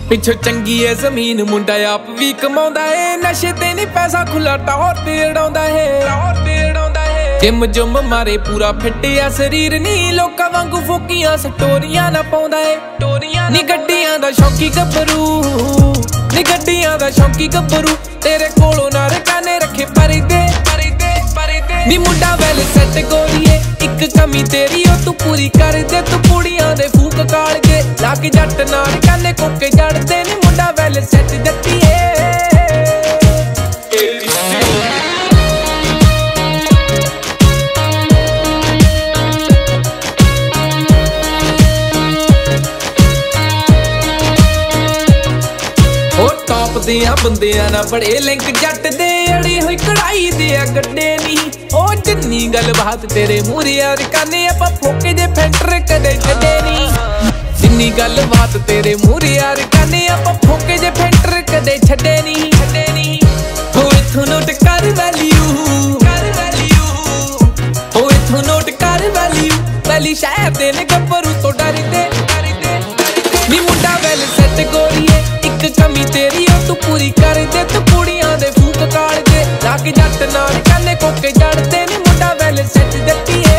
पिछो चंगी है जमीन मुंडा आप भी कमाउंदा है नशे ते नहीं पैसा खुला टॉर ते उड़ाउंदा है जिम जुम मारे पूरा फिट आ शरीर नी लोकां वांगू फोकियां स्टोरियां ना पाउंदा है नी गड्डियां दा शौकी गब्बरू नी गड्डियां दा शौकी गब्बरू तेरे कोलों ना रकाने रखे परदे नी मुंडा वेल सेट गोरीए एक कमी तेरी ओ तू पूरी कर दे तू कुड़ियां दे फूक काल के लाके जट नाल काने कोके जड़दे नी मुंडा वेल सेट जट्टीए दियां बंदियां ना बड़े लिंक जट दे अड़ी हुई कढ़ाई दे गड्डे नी ओ जिन्नी गल बात तेरे मूहरे यार काने आपां फोके जे फैंटर कदे छड्डे नी जिन्नी गल बात तेरे मूहरे यार काने आपां फोके जे फैंटर कदे छड्डे नी हो इथों नोट कर वैल्यू हो इथों नोट कर वैल्यू वैली शहर दे ने गब्बरू तो डरदे नी मुंडा वेल सेट गोरीए एक कमी तेरी ओ तू पूरी कर दे तू कुड़ियां दे फूक काल दे लाके जट नाल काने कोके जड़दे नी मुंडा वेल सेट जट्टीए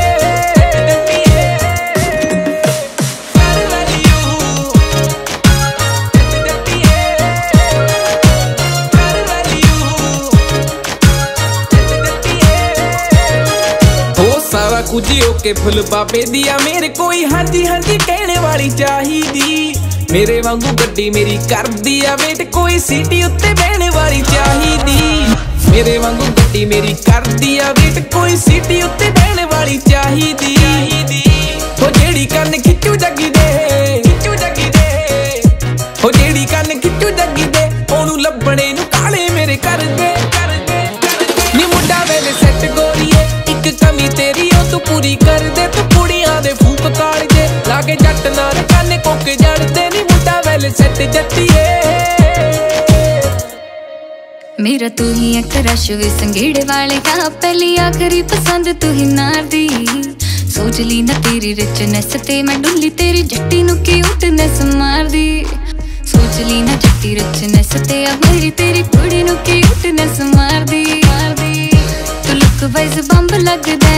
सारा कुछ ओके फुल बाबे दिया मेरे कोई हांजी हांजी कहने वाली चाहिदी मेरे वांगू गड्डी मेरी कर दिया वेट कोई सीटी उत्ते बहने वाली चाहिदी मेरे वांगू गड्डी मेरी कर दिया वेट कोई सीटी उत्ते बहने वाली चाहिदी हो जेड़ी कन खिच्चू जगी दे हो जेड़ी कन खिच्चू जगी दे ओनू लभणे नू काले मेरे कर दे नी मुंडा वेले सेट गोरीए एक कमी तेरी ओ तू पूरी कर दे तू कुड़ियां दे फूक काल दे लागे जट नाल काने कोके जड़दे नी मुंडा वेले सेट जट्टीए मेरा तू ही एक रश वे संघेड़े वाले का पहली आखिरी पसंद तू ही नार दी सोच ली ना तेरी रिचनेस ते मैं डुल्ली तेरी जट्टी नु क्यूटनेस मार दी सोच ली ना जट्टी रिचनेस ते मेरी तेरी कुड़ी नु क्यूटनेस मार दी तू लुक वाइज बंब लगदा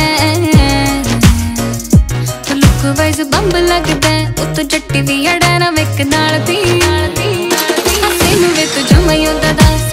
तू लुक वाइज बंब लगदा ओ तो जट्टी दी अड़ा ना विक नाल दी हसी नु वे तू जमाई ओदा दा